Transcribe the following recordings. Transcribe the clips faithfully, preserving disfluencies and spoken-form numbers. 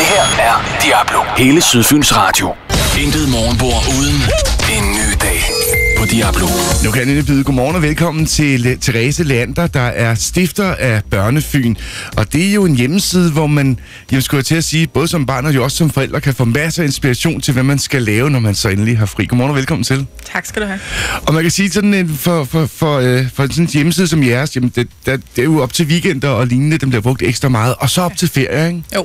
her er Diablo. Hele Sydfyns Radio. Intet morgenbord uden en ny dag på Diablo. Nu kan jeg byde godmorgen og velkommen til Therese Leander, der er stifter af Børnefyn. Og det er jo en hjemmeside, hvor man, jeg skulle til at sige, både som barn og jo også som forældre, kan få masser af inspiration til, hvad man skal lave, når man så endelig har fri. Godmorgen og velkommen til. Tak skal du have. Og man kan sige sådan en, for, for, for, øh, for sådan en hjemmeside som jeres, jamen det, der, det er jo op til weekender og lignende, dem bliver brugt ekstra meget. Og så op til ferie, ikke? Jo.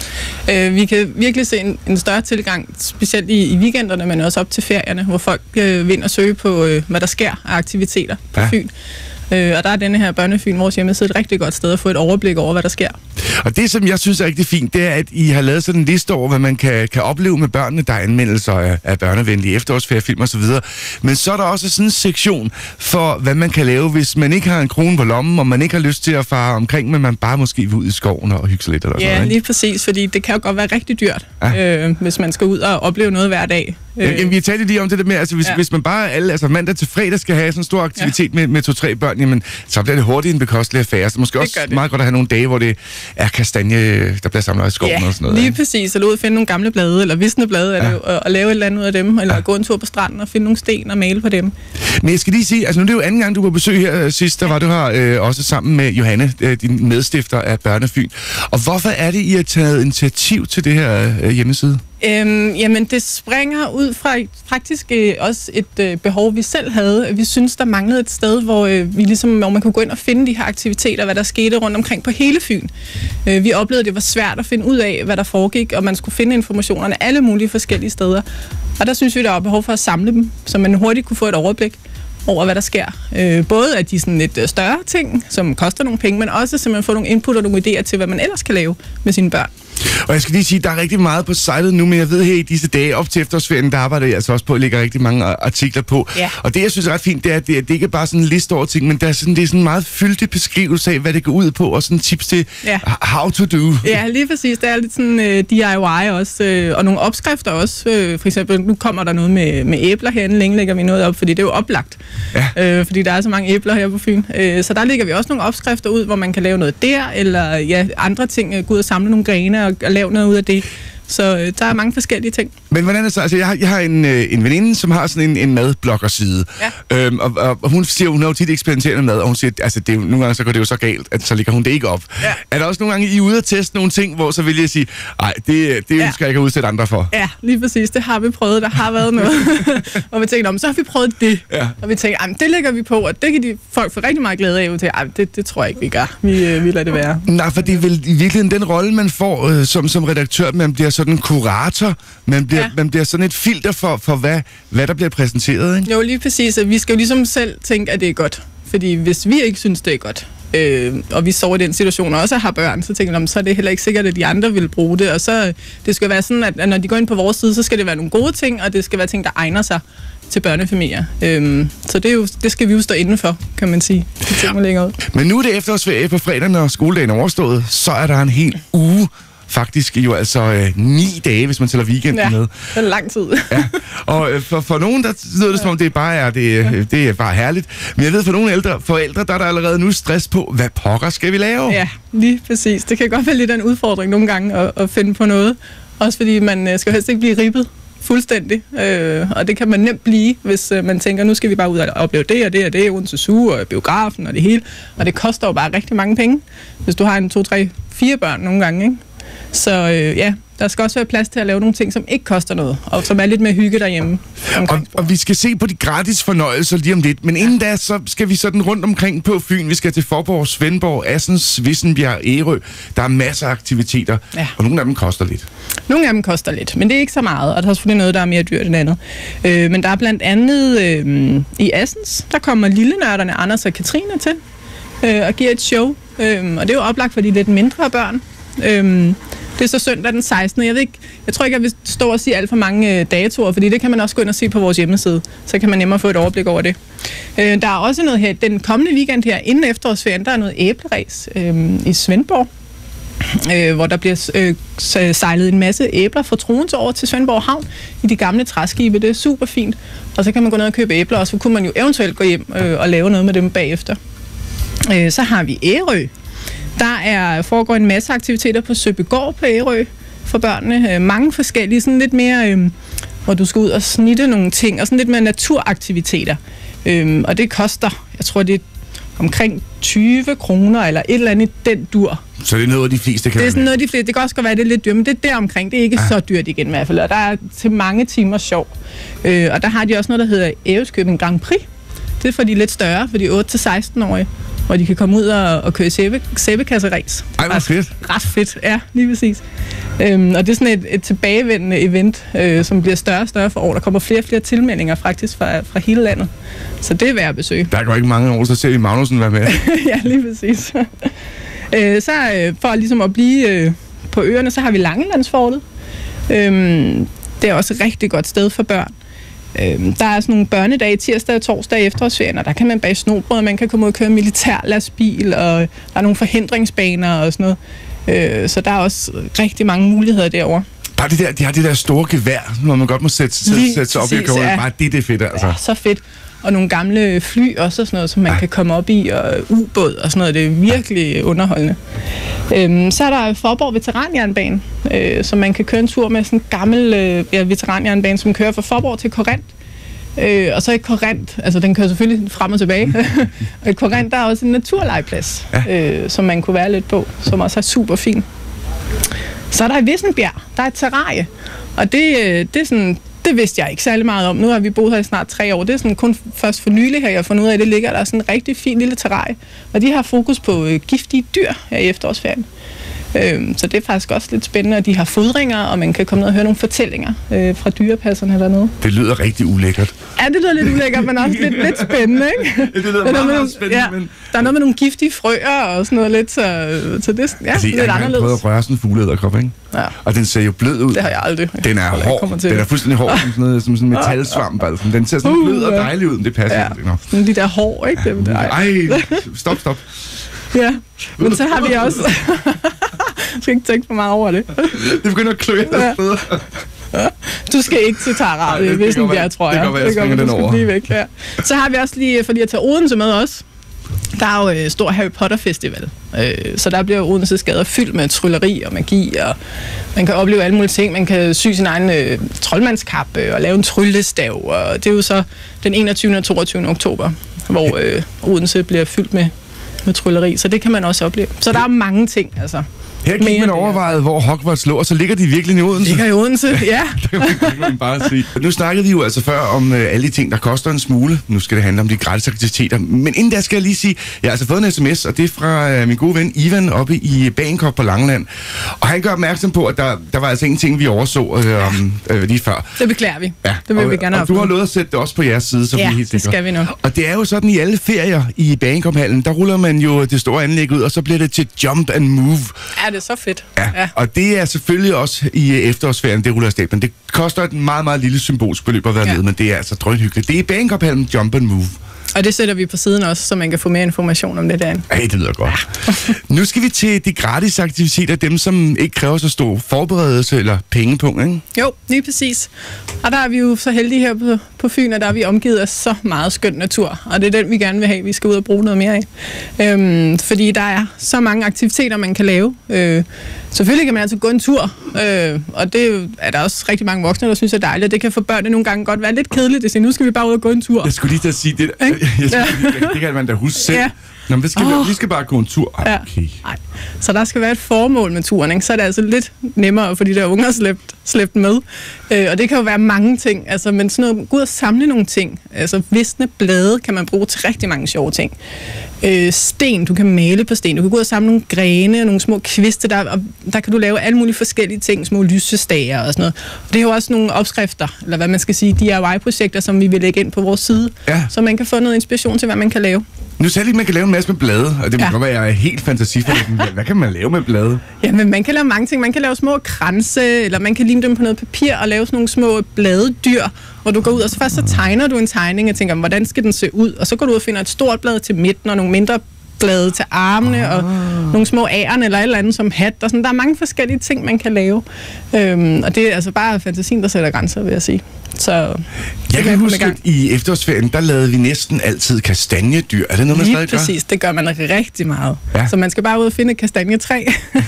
Øh, vi kan virkelig se en, en større tilgang, specielt i, i weekenderne, men også op til ferierne, hvor folk øh, vil ind og søge på, øh, hvad der sker af aktiviteter på ja. Fyn. Øh, og der er denne her Børnefyn, vores hjemmeside, et rigtig godt sted at få et overblik over, hvad der sker. Og det, som jeg synes er rigtig fint, det er, at I har lavet sådan en liste over, hvad man kan, kan opleve med børnene. Der er anmeldelser af, af børnevenlige efterårsferiefilm og så videre. Men så er der også sådan en sektion for, hvad man kan lave, hvis man ikke har en krone på lommen, og man ikke har lyst til at fare omkring, men man bare måske vil ud i skoven og hygge sig lidt. Eller ja, sådan, lige præcis, fordi det kan jo godt være rigtig dyrt, ja. øh, hvis man skal ud og opleve noget hver dag. Jamen, vi talte lige om det der med, altså hvis, ja. hvis man bare alle, altså mandag til fredag skal have sådan en stor aktivitet ja. med, med to-tre børn, jamen, så bliver det hurtigt en bekostelig affære. Så måske det også meget godt at have nogle dage, hvor det er kastanje, der bliver samlet i skoven ja, og sådan noget. Lige ja. præcis. Eller ud og finde nogle gamle blade, eller visne blade, ja. eller, og, og lave et eller andet ud af dem, eller ja. gå en tur på stranden og finde nogle sten og male på dem. Men jeg skal lige sige, altså nu er det jo anden gang, du var på besøg her sidst, der var du her øh, også sammen med Johanne, øh, din medstifter af Børnefyn. Og hvorfor er det, I har taget initiativ til det her øh, hjemmeside? Øhm, jamen, det springer ud fra faktisk øh, også et øh, behov, vi selv havde. Vi synes, der manglede et sted, hvor, øh, vi ligesom, hvor man kunne gå ind og finde de her aktiviteter, hvad der skete rundt omkring på hele Fyn. Øh, vi oplevede, at det var svært at finde ud af, hvad der foregik, og man skulle finde informationerne alle mulige forskellige steder. Og der synes vi, der var behov for at samle dem, så man hurtigt kunne få et overblik over, hvad der sker. Øh, både af de sådan lidt større ting, som koster nogle penge, men også simpelthen få nogle input og nogle idéer til, hvad man ellers kan lave med sine børn. Og jeg skal lige sige, at der er rigtig meget på sitet nu, men jeg ved her i disse dage op til efterårsferien, der arbejder jeg altså også på at lægge rigtig mange artikler på. Ja. Og det, jeg synes er ret fint, det er, at det, det ikke er bare sådan en liste over ting, men der er sådan, det er sådan en meget fyldig beskrivelse af, hvad det går ud på, og sådan tips til ja. how to do. Ja, lige præcis. Det er lidt sådan uh, D I Y også, uh, og nogle opskrifter også. Uh, for eksempel, nu kommer der noget med, med æbler herinde, længe lægger vi noget op, fordi det er jo oplagt. Ja. Uh, fordi der er så mange æbler her på Fyn. Uh, så der lægger vi også nogle opskrifter ud, hvor man kan lave noget der, eller ja, andre ting, uh, gå ud og samle nogle grene og, og lave noget ud af det. Så øh, der er mange forskellige ting. Men hvordan er det så? Altså, jeg har, jeg har en, øh, en veninde, som har sådan en, en madbloggerside. Ja. Øhm, og, og, og hun siger, hun har jo tit eksperimenteret med mad, og hun siger, altså, det er jo, nogle gange så går det jo så galt, at så lægger hun det ikke op. Ja. Er der også nogle gange, I er ude at teste nogle ting, hvor så vil jeg sige, nej, det, det ja. skal jeg ikke udsætte andre for? Ja, lige præcis. Det har vi prøvet. Der har været noget. Og vi tænkte, så har vi prøvet det. Ja. Og vi tænkte, det lægger vi på, og det kan de folk få rigtig meget glæde af. Og tænkte, det, det tror jeg ikke, vi gør. Vi, øh, vi lader det være. Nej, for det er vel i virkeligheden den rolle, man får øh, som, som redaktør, man bliver sådan en kurator. Man bliver, ja. man bliver sådan et filter for, for hvad, hvad der bliver præsenteret, ikke? Jo, lige præcis. Vi skal jo ligesom selv tænke, at det er godt. Fordi hvis vi ikke synes, det er godt, øh, og vi sover i den situation og også har børn, så tænker jeg, så er det heller ikke sikkert, at de andre vil bruge det. Og så det skal være sådan, at når de går ind på vores side, så skal det være nogle gode ting, og det skal være ting, der egner sig til børnefamilier. Øhm, så det, er jo, det skal vi jo stå inden for, kan man sige. Ja. Men nu er det efterårsferie på fredag, når skoledagen er overstået, så er der en hel uge. Faktisk jo altså øh, ni dage, hvis man tæller weekenden ja, med. det er lang tid. Ja. Og øh, for, for nogen, der lyder det som om, det bare er, det, ja. det er bare herligt. Men jeg ved, for nogle ældre forældre, der er der allerede nu stress på, hvad pokker skal vi lave? Ja, lige præcis. Det kan godt være lidt af en udfordring nogle gange at, at finde på noget. Også fordi man øh, skal helst ikke blive ribbet fuldstændig. Øh, og det kan man nemt blive, hvis øh, man tænker, nu skal vi bare ud og opleve det og det og det, Odense Zoo og biografen og det hele. Og det koster jo bare rigtig mange penge, hvis du har en to, tre, fire børn nogle gange, ikke? Så øh, ja, der skal også være plads til at lave nogle ting, som ikke koster noget, og som er lidt mere hygge derhjemme. Og, og vi skal se på de gratis fornøjelser lige om lidt, men inden da, så skal vi sådan rundt omkring på Fyn. Vi skal til Faaborg, Svendborg, Assens, Vissenbjerg, Ærø. Der er masser af aktiviteter, ja. og nogle af dem koster lidt. Nogle af dem koster lidt, men det er ikke så meget, og der er selvfølgelig noget, der er mere dyrt end andet. Øh, men der er blandt andet øh, i Assens, der kommer lillenørderne Anders og Katrine til øh, og giver et show. Øh, og det er jo oplagt for de lidt mindre børn. Øh, Det er så søndag den sekstende Jeg ved ikke, jeg tror ikke, jeg vil stå og sige alt for mange øh, datoer, fordi det kan man også gå ind og se på vores hjemmeside. Så kan man nemmere få et overblik over det. Øh, der er også noget her, den kommende weekend her, inden efterårsferien, der er noget æbleræs øh, i Svendborg, øh, hvor der bliver øh, sejlet en masse æbler fra Troense over til Svendborg Havn i de gamle træskibe. Det er super fint. Og så kan man gå ned og købe æbler, og så kunne man jo eventuelt gå hjem øh, og lave noget med dem bagefter. Øh, så har vi Ærø. Der er, foregår en masse aktiviteter på Søbygård på Ærø for børnene. Øh, mange forskellige, sådan lidt mere, øh, hvor du skal ud og snitte nogle ting, og sådan lidt mere naturaktiviteter. Øh, og det koster, jeg tror, det er omkring tyve kroner, eller et eller andet i den dur. Så det er noget, de fleste kan. Det er sådan noget, de fleste. Det kan også godt være, det er lidt dyrt, men det er deromkring. Det er ikke ah. så dyrt igen i hvert fald. Og der er til mange timer sjov. Øh, og der har de også noget, der hedder Ærøskøbing Grand Prix. Det er for de lidt større, for de otte til seksten-årige, hvor de kan komme ud og, og køre sæbe, sæbekasseræs. Ej, hvor fedt. Ret fedt, ja, lige præcis. Øhm, og det er sådan et, et tilbagevendende event, øh, som bliver større og større for år. Der kommer flere og flere tilmeldinger faktisk fra, fra hele landet. Så det er værd at besøge. Der går ikke mange år, så ser vi Magnussen være med. Ja, lige præcis. øh, så øh, for ligesom at blive øh, på øerne, så har vi Langelandsfortet. Øhm, det er også et rigtig godt sted for børn. Øhm, der er sådan nogle børnedage tirsdag og torsdag i efterårsferien, og der kan man bage snobrød, og man kan komme ud og køre militærlastbil, og der er nogle forhindringsbaner og sådan noget. Øh, så der er også rigtig mange muligheder derovre. Bare det der, de har det der store gevær, hvor man godt må sætte, sætte, sætte sig op i og komme. Bare det, det er fedt, altså. Ja, så fedt. Og nogle gamle fly også, og sådan noget, som man ja. kan komme op i, og ubåd og sådan noget. Det er virkelig underholdende. Øhm, så er der Faaborg Veteranjernbane, øh, som man kan køre en tur med, sådan en gammel øh, ja, veteranjernbane, som kører fra Faaborg til Korinth. Øh, og så i Korinth, altså den kører selvfølgelig frem og tilbage. Og i Korinth der er også en naturlegeplads, ja. øh, som man kunne være lidt på, som også er super fin. Så er der i Vissenbjerg, der er et terrarie, og det, øh, det er sådan... Det vidste jeg ikke særlig meget om. Nu har vi boet her i snart tre år. Det er sådan kun først for nylig her, jeg har fundet ud af, at det ligger der sådan en rigtig fin lille terrarie. Og de har fokus på øh, giftige dyr her i efterårsferien. Øhm, så det er faktisk også lidt spændende, at de har fodringer, og man kan komme ned og høre nogle fortællinger øh, fra dyrepasserne dernede. Det lyder rigtig ulækkert. Ja, det lyder lidt ulækkert, men også lidt, lidt spændende, ikke? Det lyder meget, meget spændende, ja, men... Der er noget med nogle giftige frøer og sådan noget lidt, så, så det ja, altså, lidt anderledes. Jeg har prøvet at røre sådan en fugleæderkop, ikke? Ja. Og den ser jo blød ud. Det har jeg aldrig. Den er hård. Den er fuldstændig hård, som sådan noget, som sådan en metalsvamp. Altså. Den ser sådan blød og dejlig ud, men det passer ja. ikke. Sådan de der hår, ikke? Dem, der. Ej, stop, stop. Ja, men så har vi også... Jeg skal ikke tænke for meget over det. Det begynder at klø af steder. Du skal ikke til Tara, det er Vissenbjerg, tror jeg. Det kan være, jeg springer den over. Væk, ja. Så har vi også lige, for lige at tage Odense med os, der er jo øh, stor Harry Potter Festival. Øh, så der bliver Odenses gader fyldt med trylleri og magi, og man kan opleve alle mulige ting. Man kan sy sin egen øh, troldmandskappe og lave en tryllestav, og det er jo så den enogtyvende og toogtyvende oktober, hvor øh, Odense bliver fyldt med, med trylleri, så det kan man også opleve. Så der er mange ting, altså. Her gik man overvejet, hvor Hogwarts lå, og så ligger de virkelig i Odense. Ligger i Odense, ja. Det kan man bare sige. Nu snakkede vi jo altså før om øh, alle de ting, der koster en smule. Nu skal det handle om de gratis aktiviteter. Men inden der skal jeg lige sige, jeg har altså fået en sms, og det er fra øh, min gode ven Ivan oppe i Bagenkop på Langeland. Og han gør opmærksom på, at der, der var altså ingenting, vi overså øh, om, øh, lige før. Det beklager vi. Ja. Det vil og, vi gerne have. Og du har lovet at sætte det også på jeres side, så ja, vi er helt det skal vi nok. Og det er jo sådan, i alle ferier i Bagenkop-hallen, der ruller man jo det store anlæg ud, og så bliver det til jump and move. Ja, det er så fedt. Ja. Ja. Og det er selvfølgelig også i efterårsferien, det ruller af stablen. Det koster et meget, meget lille symbolsk beløb at være ja. med, men det er altså drønhyggeligt. Det er Bagenkop-hallen Jump and Move. Og det sætter vi på siden også, så man kan få mere information om det derinde. Ej, det lyder godt. Ja. Nu skal vi til de gratis aktiviteter, dem som ikke kræver så stor forberedelse eller pengepunkt, ikke? Jo, lige præcis. Og der er vi jo så heldige her på, på Fyn, og der er vi omgivet af så meget skøn natur. Og det er den, vi gerne vil have, vi skal ud og bruge noget mere af. Øhm, fordi der er så mange aktiviteter, man kan lave. Øh, selvfølgelig kan man altså gå en tur, øh, og det er der også rigtig mange voksne, der synes er dejligt. Det kan for børnene nogle gange godt være lidt kedeligt, at sige, nu skal vi bare ud og gå en tur. Jeg skulle lige til at sige det. Jeg skulle, ja. Det kan man da huske selv. Ja. Nå, men skal oh. vi, vi skal bare gå en tur. Okay. Ja. Så der skal være et formål med turen, ikke? Så er det altså lidt nemmere for de der unger at slæbe, slæbe med. Øh, og det kan jo være mange ting. Altså, men sådan noget, gå ud og samle nogle ting. Altså, visne blade kan man bruge til rigtig mange sjove ting. Øh, sten, du kan male på sten. Du kan gå ud og samle nogle grene, nogle små kviste. Der, og der kan du lave alle mulige forskellige ting. Små lysestager og sådan noget. Og det er jo også nogle opskrifter, eller hvad man skal sige, D I Y-projekter, som vi vil lægge ind på vores side. Ja. Så man kan få noget inspiration til, hvad man kan lave. Nu sagde lige, at man kan lave en masse med blade, og det må ja. godt være, at jeg er helt fantasifuld. Hvad kan man lave med blade? Jamen, man kan lave mange ting. Man kan lave små kranse, eller man kan lime dem på noget papir og lave sådan nogle små bladedyr, hvor du går ud, og så først så tegner du en tegning og tænker, hvordan skal den se ud? Og så går du ud og finder et stort blad til midten, og nogle mindre blade til armene, og nogle små æren eller et eller andet som hat. Og sådan. Der er mange forskellige ting, man kan lave. Øhm, og det er altså bare fantasien, der sætter grænser, vil jeg sige. Så jeg kan huske, at i efterårsferien, der lavede vi næsten altid kastanjedyr. Er det noget, man Lige stadig gør? præcis, det gør man rigtig meget. Ja. Så man skal bare ud og finde et kastanjetræ.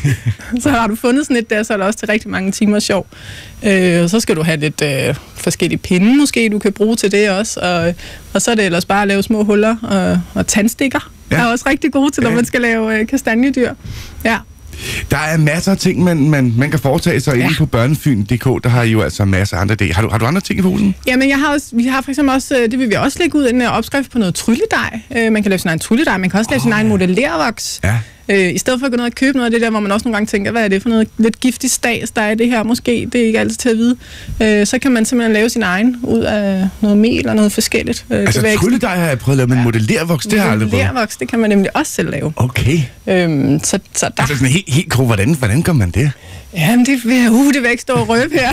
Så har du fundet sådan et der, så er der også til rigtig mange timer sjov. Øh, så skal du have lidt øh, forskellige pinde, måske du kan bruge til det også. Og, og så er det ellers bare at lave små huller og, og tandstikker. Ja. Er også rigtig gode til, når ja. man skal lave øh, kastanjedyr. Ja. Der er masser af ting, man, man, man kan foretage sig ja. inde på børnefyn punktum d k. Der har I jo altså masser af andre idéer. Har du, har du andre ting i posen? Jamen, jeg har også, vi har for eksempel også, det vil vi også lægge ud, en opskrift på noget trylledej. Man kan lave sin egen trylledej, man kan også lave oh, sin egen modellervoks. Ja. Øh, I stedet for at gå ned og købe noget af det der, hvor man også nogle gange tænker, hvad er det for noget lidt giftig stads, der er det her måske, det er ikke altid til at vide. Øh, så kan man simpelthen lave sin egen ud af noget mel og noget forskelligt. Øh, altså trylledej har jeg prøvet at lave, men ja. modellervoks, det har jeg aldrig prøvet. Modellervoks, det kan man nemlig også selv lave. Okay. Øhm, så, så der... Altså sådan helt, helt grov, hvordan, hvordan gør man det? Jamen, det vil, uh, det vil jeg ikke stå og røbe her.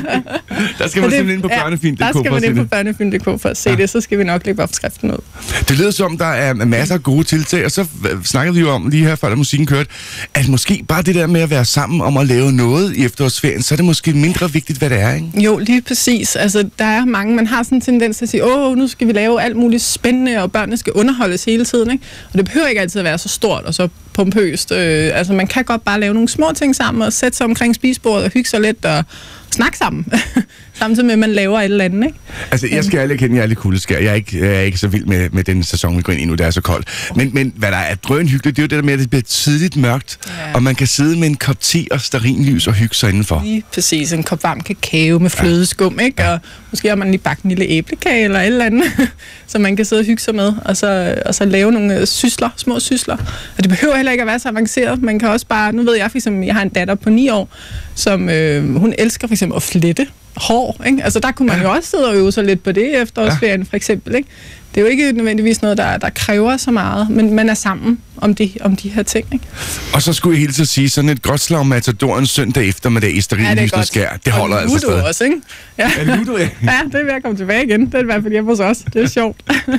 Der skal man simpelthen ind på børnefyn punktum d k. Ja, der skal man ind på børnefyn punktum d k for at se ja. det, så skal vi nok lægge opskriften ud. Det lyder som, der er masser af gode tiltag, og så snakker vi jo om lige her, før da musikken kørte, at måske bare det der med at være sammen om at lave noget i efterårsferien, så er det måske mindre vigtigt, hvad det er, ikke? Jo, lige præcis. Altså, der er mange, man har sådan en tendens til at sige, åh, nu skal vi lave alt muligt spændende, og børnene skal underholdes hele tiden, ikke? Og det behøver ikke altid at være så stort og så pompøst. Øh, altså, man kan godt bare lave nogle små ting sammen og sætte sig omkring spisebordet og hygge sig lidt og snakke sammen. Samtidig med, at man laver et eller andet, ikke? Altså, jeg skal ærligt erkende, jeg er lidt kuldeskær. Jeg er ikke, jeg er ikke så vild med, med den sæson, vi går ind i nu, det er så koldt. Men, men hvad der er drønhyggeligt, det er jo det der med, at det bliver tidligt mørkt, ja. og man kan sidde med en kop te og stearinlys og hygge sig indenfor. Lige præcis. En kop varm kakao med flødeskum, ikke? Ja. Og måske har man lige bagt en lille æblekage eller et eller andet, så man kan sidde og hygge sig med, og så, og så lave nogle sysler, små sysler. Og det behøver heller ikke at være så avanceret. Man kan også bare, nu ved jeg for eksempel, jeg har en datter på ni år, som øh, hun elsker for eksempel at flette hår, ikke? Altså der kunne man ja. jo også sidde og øve sig lidt på det efterårsferien, ja. for eksempel, ikke? Det er jo ikke nødvendigvis noget, der, der kræver så meget, men man er sammen om de, om de her ting, ikke? Og så skulle jeg hele tiden sige, sådan et godt slag Matador en søndag eftermiddag i stearinlysende skær, det holder og altså stadig. Ludo også, ikke? Ja. Ja, Ludo, ja. Ja, det vil jeg komme tilbage igen. Det er i hvert fald hjemme hos os. Det er sjovt.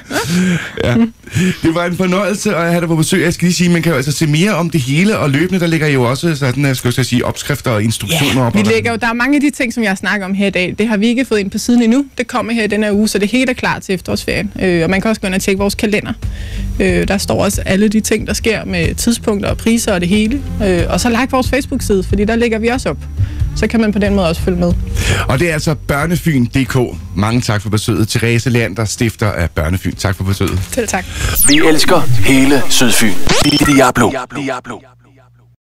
Ja. Det var en fornøjelse at have dig på besøg. Jeg skal lige sige, man kan jo altså se mere om det hele, og løbende, der ligger jo også sådan, jeg skal sige, opskrifter og instruktioner ja, op. Vi lægger jo, der er mange af de ting, som jeg snakker om her i dag. Det har vi ikke fået ind på siden endnu. Det kommer her i denne uge, så det hele er klar til efterårsferien. Øh, og man kan også gå ind og tjekke vores kalender. Øh, der står også alle de ting, der sker med tidspunkter og priser og det hele. Øh, og så like vores Facebook-side, fordi der lægger vi også op. Så kan man på den måde også følge med. Og det er altså børnefyn punktum d k. Mange tak for besøget. Therese Leander, stifter af Børnefyn. Tak for besøget. Selv tak. Vi elsker hele Sydfyn. Diablo. Diablo.